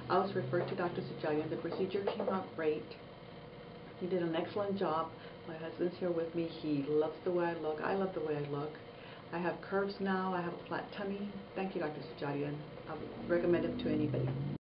I was referred to Dr. Sajadian. The procedure came out great. He did an excellent job. My husband's here with me. He loves the way I look. I love the way I look. I have curves now. I have a flat tummy. Thank you, Dr. Sajadian. I would recommend him to anybody.